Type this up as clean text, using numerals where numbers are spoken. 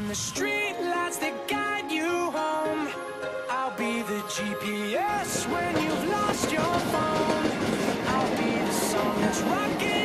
the street lights that guide you home. I'll be the GPS when you've lost your phone. I'll be the song that's rocking